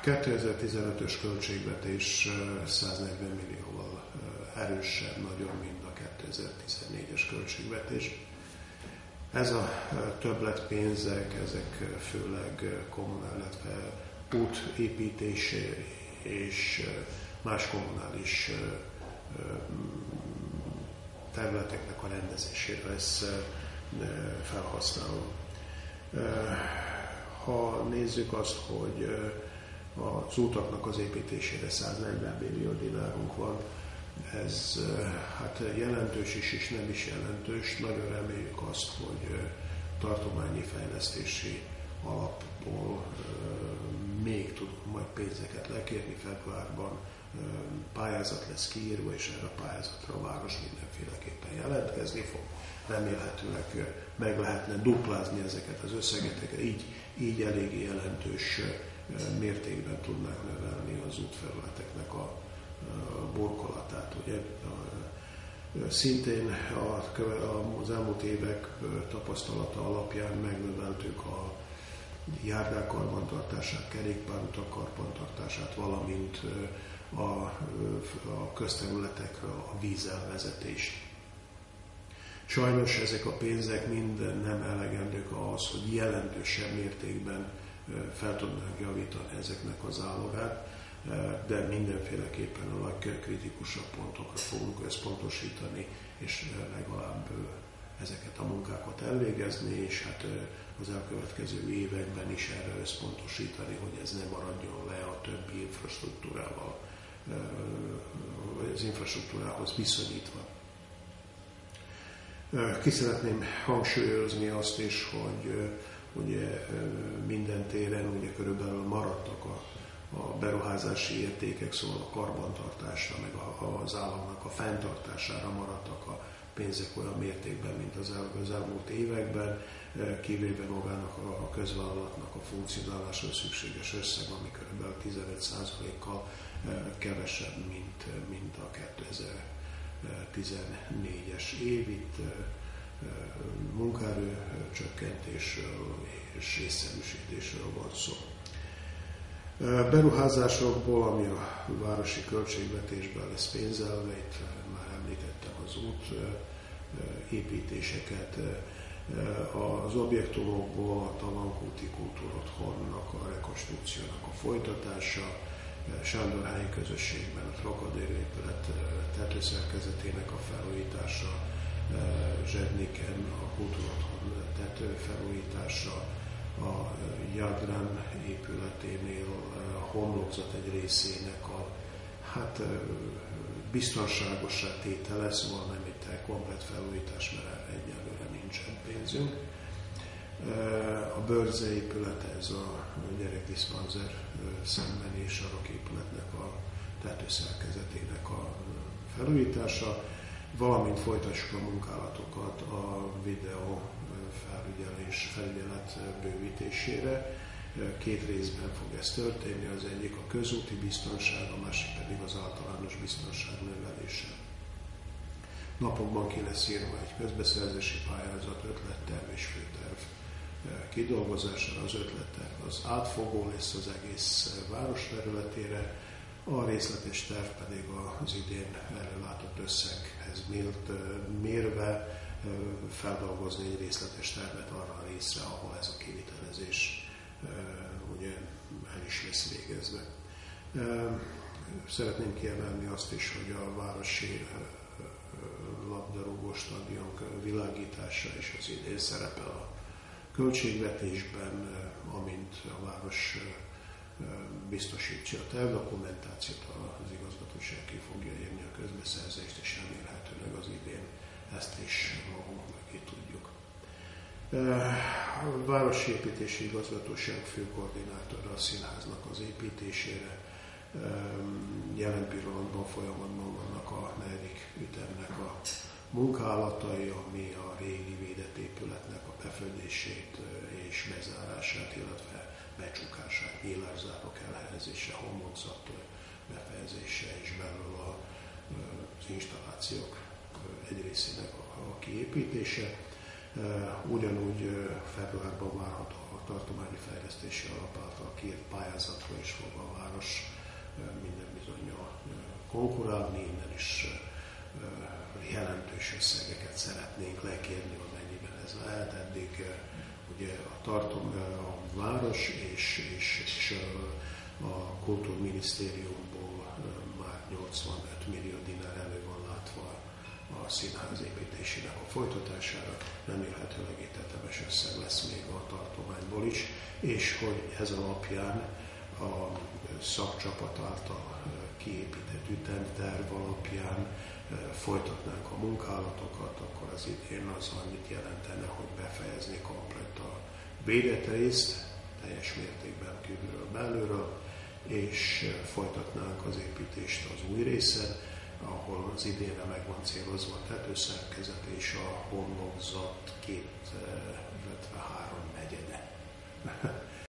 2015-ös költségvetés 140 millióval erősebb nagyon, mint a 2014-es költségvetés. Ez a többletpénzek, ezek főleg illetve útépítés és más kommunális területeknek a rendezésére lesz felhasználva. Ha nézzük azt, hogy az utaknak az építésére 140 millió dinárunk van, ez hát jelentős is és nem is jelentős. Nagyon reméljük azt, hogy tartományi fejlesztési alapból még tudunk majd pénzeket lekérni. Februárban pályázat lesz kiírva, és erre a pályázatra a város mindenféleképpen jelentkezni fog. Remélhetőleg meg lehetne duplázni ezeket az összegeket, így eléggé jelentős mértékben tudnánk növelni az útfelületeknek a burkolatát. Ugye, szintén az elmúlt évek tapasztalata alapján megnöveltük a járdák karbantartását, kerékpárutak karbantartását, valamint a közterületekre a vízelvezetést. Sajnos ezek a pénzek mind nem elegendők ahhoz, hogy jelentősebb mértékben fel tudnánk javítani ezeknek az állagát, de mindenféleképpen a legkritikusabb pontokra fogunk összpontosítani, és legalább ezeket a munkákat elvégezni, és hát az elkövetkező években is erre összpontosítani, hogy ez ne maradjon le a többi infrastruktúrával, az infrastruktúrához viszonyítva. Ki szeretném hangsúlyozni azt is, hogy ugye minden téren ugye körülbelül maradtak a beruházási értékek, szóval a karbantartásra, meg az államnak a fenntartására maradtak a pénzek olyan mértékben, mint az elmúlt években, kivéve magának a közvállalatnak a funkcionálásra szükséges összeg, ami kb. 15%-kal kevesebb, mint a 2014-es év. Itt munkaerő csökkentésről és észszerűsítésről van szó. Beruházásokból, ami a városi költségvetésben lesz pénzelve, itt már említettem az út építéseket, az objektumokból a Talankúti Kultúrotthonnak a rekonstrukciónak a folytatása, Sándorhelyi közösségben a Trocadéro épület tetőszerkezetének a felújítása, Zsedniken a Kultúrotthon tetőfelújítása, a Jadran épületénél a homlokzat egy részének a biztonságosá tétele, szóval nem egy komplet felújítás, mert egyelőre nincsen pénzünk. A Bőrze épülete, ez a gyerekdiszpanzer szembeni saroképületnek a tetőszerkezetének a felújítása, valamint folytassuk a munkálatokat a videó felügyelet bővítésére. Két részben fog ez történni, az egyik a közúti biztonság, a másik pedig az általános biztonság növelése. Napokban ki lesz írva egy közbeszerzési pályázat, ötletterv és főterv kidolgozására. Az ötletterv az átfogó lesz az egész város területére, a részletes terv pedig az idén előlátott összeghez mérve feldolgozni egy részletes tervet arra a részre, ahol ez a kivitelezés ugye el is lesz végezve. Szeretném kiemelni azt is, hogy a városi labdarúgó stadion világítása is az idén szerepel a költségvetésben, amint a város biztosítja a tervdokumentációt, az igazgatóság ki fogja írni a közbeszerzést, és remélhetőleg az idén ezt is magunk mögé tudjuk. A Városépítési Igazgatóság főkoordinátora a színháznak az építésére. Jelen pillanatban folyamatban vannak a 4. ütemnek a munkálatai, ami a régi védett épületnek a befedését és bezárását, illetve becsukását, nyílászárók elhelyezése, homlokzat befejezése és belül az installációk egy részének a kiépítése. Ugyanúgy februárban várható a tartományi fejlesztési alap által kiírt pályázatra is fog a konkurálni, innen is jelentős összegeket szeretnénk lekérni, amennyiben ez lehet. Eddig ugye a város és a Kultúrminisztériumból már 85 millió dinár elő van látva a színház építésének a folytatására, remélhetőleg egy tetemes összeg lesz még a tartományból is, és hogy ez alapján a szakcsapat által kiépített ütemterv alapján folytatnánk a munkálatokat, akkor az idén az annyit jelentene, hogy befejezni komplett a védett részt, teljes mértékben kívülről belülről, és folytatnánk az építést az új részen, ahol az idénre meg van célozva a tetőszerkezet és a homlokzat 2, illetve 3/4